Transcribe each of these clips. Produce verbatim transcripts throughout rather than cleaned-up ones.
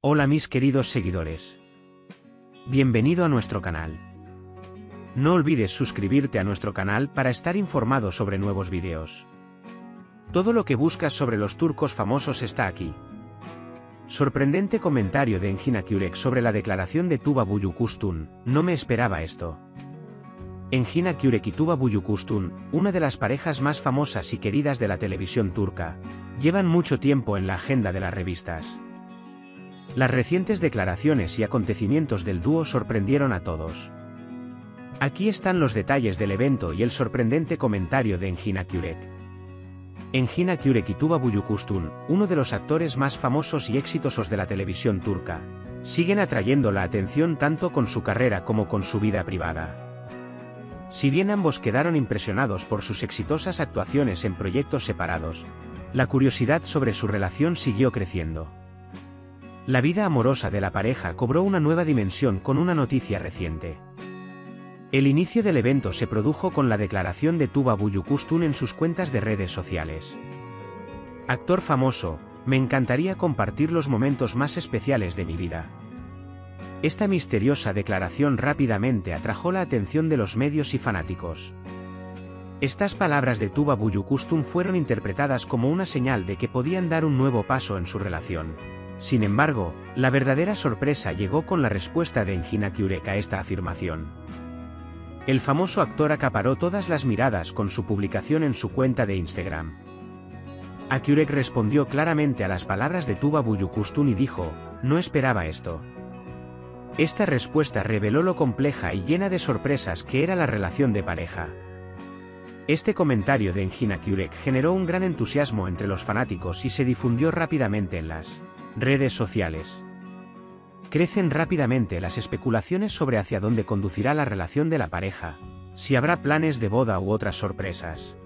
Hola mis queridos seguidores. Bienvenido a nuestro canal. No olvides suscribirte a nuestro canal para estar informado sobre nuevos vídeos. Todo lo que buscas sobre los turcos famosos está aquí. Sorprendente comentario de Engin Akyürek sobre la declaración de Tuba Büyüküstün. No me esperaba esto. Engin Akyürek y Tuba Büyüküstün, una de las parejas más famosas y queridas de la televisión turca, llevan mucho tiempo en la agenda de las revistas. Las recientes declaraciones y acontecimientos del dúo sorprendieron a todos. Aquí están los detalles del evento y el sorprendente comentario de Engin Akyürek. Engin Akyürek y Tuba Büyüküstün, uno de los actores más famosos y exitosos de la televisión turca, siguen atrayendo la atención tanto con su carrera como con su vida privada. Si bien ambos quedaron impresionados por sus exitosas actuaciones en proyectos separados, la curiosidad sobre su relación siguió creciendo. La vida amorosa de la pareja cobró una nueva dimensión con una noticia reciente. El inicio del evento se produjo con la declaración de Tuba Büyüküstün en sus cuentas de redes sociales. Actor famoso, me encantaría compartir los momentos más especiales de mi vida. Esta misteriosa declaración rápidamente atrajo la atención de los medios y fanáticos. Estas palabras de Tuba Büyüküstün fueron interpretadas como una señal de que podían dar un nuevo paso en su relación. Sin embargo, la verdadera sorpresa llegó con la respuesta de Engin Akyürek a esta afirmación. El famoso actor acaparó todas las miradas con su publicación en su cuenta de Instagram. Akyürek respondió claramente a las palabras de Tuba Büyüküstün y dijo, no esperaba esto. Esta respuesta reveló lo compleja y llena de sorpresas que era la relación de pareja. Este comentario de Engin Akyürek generó un gran entusiasmo entre los fanáticos y se difundió rápidamente en las redes sociales. Crecen rápidamente las especulaciones sobre hacia dónde conducirá la relación de la pareja, si habrá planes de boda u otras sorpresas.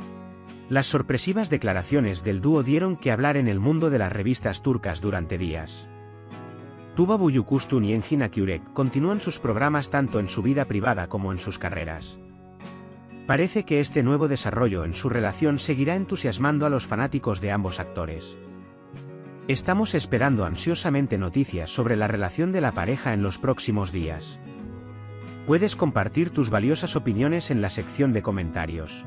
Las sorpresivas declaraciones del dúo dieron que hablar en el mundo de las revistas turcas durante días. Tuba Büyüküstün y Engin Akyürek continúan sus programas tanto en su vida privada como en sus carreras. Parece que este nuevo desarrollo en su relación seguirá entusiasmando a los fanáticos de ambos actores. Estamos esperando ansiosamente noticias sobre la relación de la pareja en los próximos días. Puedes compartir tus valiosas opiniones en la sección de comentarios.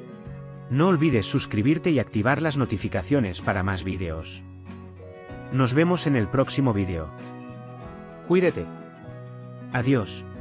No olvides suscribirte y activar las notificaciones para más vídeos. Nos vemos en el próximo vídeo. Cuídate. Adiós.